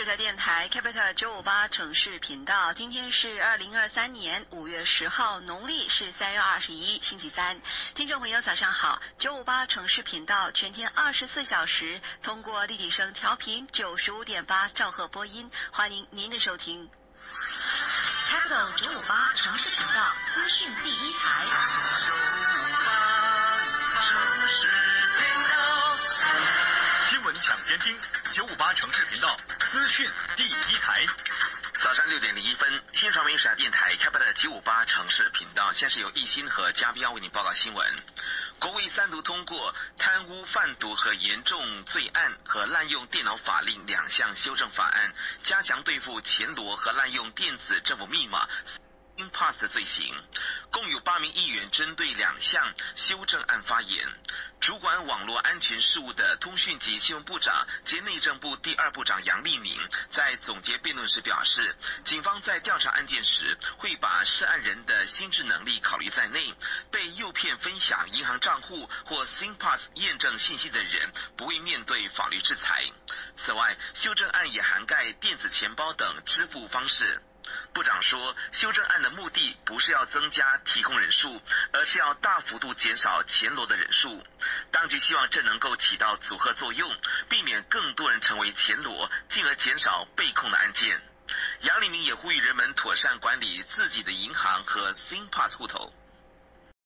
Capital 电台 Capital 958城市频道，今天是2023年5月10号，农历是3月21，星期三。听众朋友早上好，958城市频道全天24小时通过立体声调频95.8兆赫播音，欢迎您的收听。Capital 958城市频道资讯第一台。 新闻抢先听，958城市频道资讯第一台。 早上6点01分，新传媒华电台 Capital 958城市频道，现在是由一心和嘉宾要为您报告新闻。国会3读通过贪污、贩毒和严重罪案和滥用电脑法令2项修正法案，加强对付钱罗和滥用电子政府密码Pass 的罪行，共有8名议员针对2项修正案发言。主管网络安全事务的通讯及新闻部长兼内政部第2部长杨立明在总结辩论时表示，警方在调查案件时会把涉案人的心智能力考虑在内，被诱骗分享银行账户或 SingPass 验证信息的人不会面对法律制裁。此外，修正案也涵盖电子钱包等支付方式。部长说，修正案的目的不是要增加提供人数，而是要大幅度减少钱罗的人数。当局希望这能够起到阻吓作用，避免更多人成为钱罗，进而减少被控的案件。杨立明也呼吁人们妥善管理自己的银行和 SingPass 户头。